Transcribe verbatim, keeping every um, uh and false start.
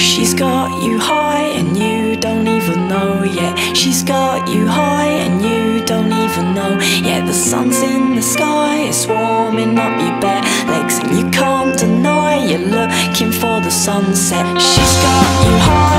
She's got you high and you don't even know yet. She's got you high and you don't even know yet. The sun's in the sky, it's warming up your bare legs, and you can't deny you're looking for the sunset. She's got you high